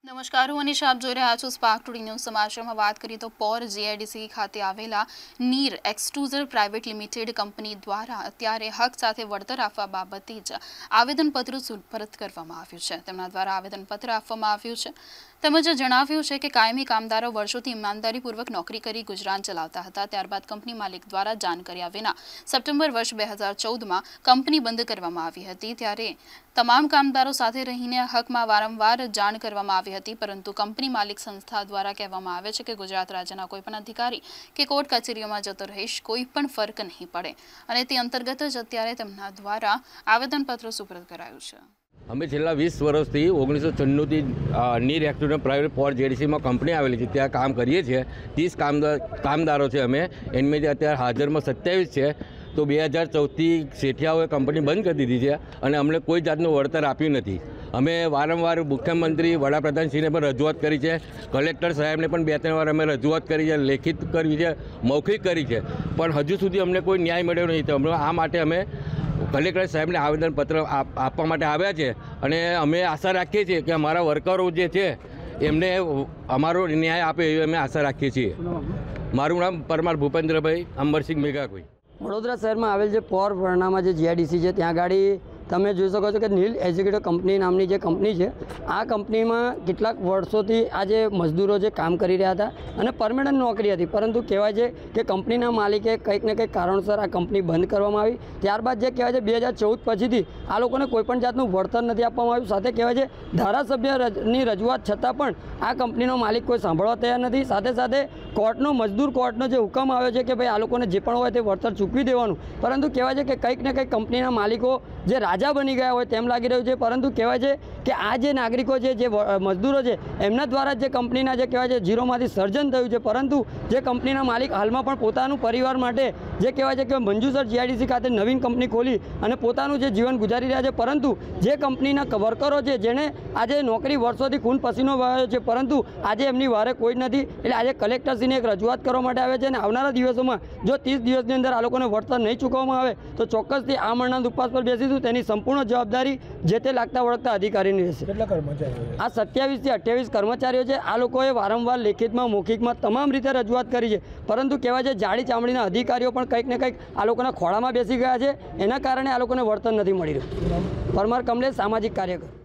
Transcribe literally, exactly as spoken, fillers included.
નમસ્કાર, હું અનિશા, આપ જોઈ રહ્યા છો સ્પાર્ક ટુડે ન્યૂઝ. સમાચારમાં વાત કરીએ તો પોર જીઆઈડીસી ખાતે આવેલા નીર એક્સટ્રુઝર પ્રાઇવેટ લિમિટેડ કંપની દ્વારા અત્યારે હક સાથે વળતર આપવા બાબતે જ આવેદનપત્ર સુપરત કરવામાં આવ્યું છે. તેમના દ્વારા આવેદનપત્ર આપવામાં આવ્યું છે તેમજ જણાવ્યું છે કે કાયમી કામદારો વર્ષોથી ઈમાનદારીપૂર્વક નોકરી કરી ગુજરાન ચલાવતા હતા. ત્યારબાદ કંપની માલિક દ્વારા જાણ કર્યા વિના સપ્ટેમ્બર વર્ષ બે હજાર ચૌદમાં કંપની બંધ કરવામાં આવી હતી. ત્યારે તમામ કામદારો સાથે રહીને હકમાં વારંવાર જાણ કરવામાં આવી હતી, પરંતુ કંપની માલિક સંસ્થા દ્વારા કહેવામાં આવે છે કે ગુજરાત રાજ્યના કોઈપણ અધિકારી કે કોર્ટ કચેરીઓમાં જતો રહીશ, કોઈ પણ ફરક નહીં પડે, અને તે અંતર્ગત જ અત્યારે તેમના દ્વારા આવેદનપત્ર સુપરત કરાયું છે. અમે છેલ્લા વીસ વર્ષથી ઓગણીસો છન્નુંથી નીર એક્સટ્રુઝર પ્રાઇવેટ પોર જીઆઈડીસીમાં કંપની આવેલી છે, ત્યાં કામ કરીએ છીએ. ત્રીસ કામદાર કામદારો છે અમે, એનમાંથી અત્યારે હાજરમાં સત્યાવીસ છે. તો બે હજાર ચૌદથી શેઠિયાઓએ કંપની બંધ કરી દીધી છે અને અમને કોઈ જાતનું વળતર આપ્યું નથી. અમે વારંવાર મુખ્યમંત્રી વડાપ્રધાનશ્રીને પણ રજૂઆત કરી છે, કલેક્ટર સાહેબને પણ બે ત્રણ વાર અમે રજૂઆત કરી છે, લેખિત કરી છે, મૌખિક કરી છે, પણ હજુ સુધી અમને કોઈ ન્યાય મળ્યો નહીં. તો આ માટે અમે કલેક્ટર સાહેબને આવેદનપત્ર આપવા માટે આવ્યા છે અને અમે આશા રાખીએ છીએ કે અમારા વર્કરો જે છે એમને અમારો ન્યાય આપે એવી અમે આશા રાખીએ છીએ. મારું નામ પરમાર ભૂપેન્દ્રભાઈ અંબરસિંહ મેઘાકોઈ. વડોદરા શહેરમાં આવેલ જે પોર વર્ણામાં જે જીઆઈડીસી છે ત્યાં ગાડી તમે જોઈ શકો છો કે નીલ એક્ઝિક્યુટિવ કંપની નામની જે કંપની છે, આ કંપનીમાં કેટલાક વર્ષોથી આ જે મજદૂરો જે કામ કરી રહ્યા હતા અને પરમેનન્ટ નોકરી હતી, પરંતુ કહેવાય છે કે કંપનીના માલિકે કંઈક ને કંઈક કારણસર આ કંપની બંધ કરવામાં આવી. ત્યારબાદ જે કહેવાય છે બે હજાર ચૌદ પછીથી આ લોકોને કોઈપણ જાતનું વળતર નથી આપવામાં આવ્યું. સાથે કહેવાય છે ધારાસભ્યની રજૂઆત છતાં પણ આ કંપનીનો માલિક કોઈ સાંભળવા તૈયાર નથી. સાથે સાથે કોર્ટનો મજદૂર કોર્ટનો જે હુકમ આવ્યો છે કે ભાઈ આ લોકોને જે પણ હોય તે વળતર ચૂકવી દેવાનું, પરંતુ કહેવાય છે કે કંઈક ને કંઈક કંપનીના માલિકો જે રાજા બની ગયા હોય તેમ લાગી રહ્યું છે. પરંતુ કહેવાય છે કે આ જે નાગરિકો છે, જે મજદૂરો છે, એમના દ્વારા જે કંપનીના જે કહેવાય છે ઝીરોમાંથી સર્જન થયું છે, પરંતુ જે કંપનીના માલિક હાલમાં પણ પોતાનું પરિવાર માટે જે કહેવાય છે કે મંજુસર જીઆઈડીસી ખાતે નવીન કંપની ખોલી અને પોતાનું જે જીવન ગુજારી રહ્યા છે, પરંતુ જે કંપનીના વર્કરો છે જેણે આજે નોકરી વર્ષોથી ખૂન પસીનો વહાવ્યો છે, પરંતુ આજે એમની વારે કોઈ નથી. એટલે આજે કલેક્ટરશ્રીને એક રજૂઆત કરવા માટે આવે છે અને આવનારા દિવસોમાં જો ત્રીસ દિવસની અંદર આ લોકોને વળતર નહીં ચૂકવવામાં આવે તો ચોક્કસથી આ મરણાંત ઉપવાસ પર બેસીશું. તેની સંપૂર્ણ જવાબદારી જે તે લાગતા વળગતા અધિકારીની રહેશે. કેટલા કર્મચારીઓ? આ સત્યાવીસથી અઠ્યાવીસ કર્મચારીઓ છે. આ લોકોએ વારંવાર લેખિતમાં, મૌખિકમાં તમામ રીતે રજૂઆત કરી છે, પરંતુ કહેવાય છે જાડી ચામડીના અધિકારીઓ પણ કંઈક ને કંઈક આ લોકોના ખોળામાં બેસી ગયા છે. એના કારણે આ લોકોને વળતર નથી મળી રહ્યું. પરમાર કમલેશ, સામાજિક કાર્યકર.